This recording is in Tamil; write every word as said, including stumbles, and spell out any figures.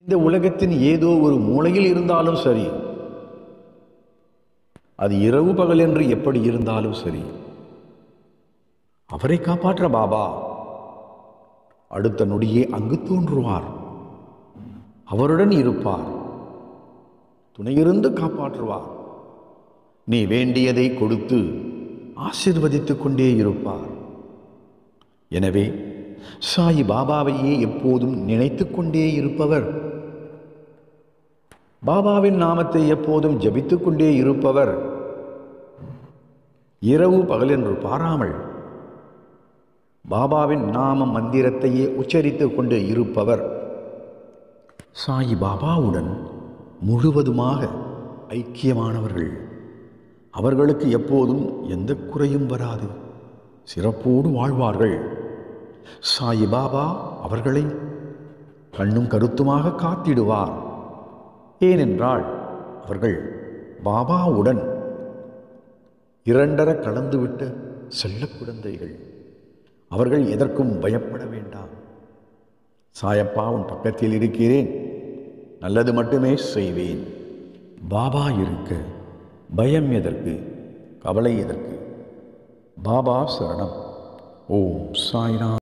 இந்த உலகத்தின் ஏதோ ஒரு மூலையில் இருந்தாலும் சரி, அது இரவு பகல் என்று எப்படி இருந்தாலும் சரி, அவரை காப்பாற்ற பாபா அடுத்த நொடியே அங்கு தோன்றுவார். அவருடன் இருப்பார், துணையிருந்து காப்பாற்றுவார். நீ வேண்டியதை கொடுத்து ஆசீர்வதித்துக் கொண்டே இருப்பார். எனவே சாயி பாபாவையே எப்போதும் நினைத்து கொண்டே இருப்பவர், பாபாவின் நாமத்தை எப்போதும் ஜபித்துக் கொண்டே இருப்பவர், இரவு பகல் என்று பாராமல் பாபாவின் நாம மந்திரத்தையே உச்சரித்துக் கொண்டு இருப்பவர், சாயி பாபாவுடன் முழுவதுமாக ஐக்கியமானவர்கள். அவர்களுக்கு எப்போதும் எந்த குறையும் வராது, சிறப்போடு வாழ்வார்கள். சாயி பாபா அவர்களை கண்ணும் கருத்துமாக காத்திடுவார். ஏனென்றால் அவர்கள் பாபாவுடன் இரண்டர கலந்துவிட்ட செல்ல குழந்தைகள். அவர்கள் எதற்கும் பயப்பட வேண்டாம். சாயப்பா உன் பக்கத்தில் இருக்கிறேன், நல்லது மட்டுமே செய்வேன். பாபா இருக்க பயம் எதற்கு, கவலை எதற்கு? பாபா சரணம். ஓம் சாய்ராம்.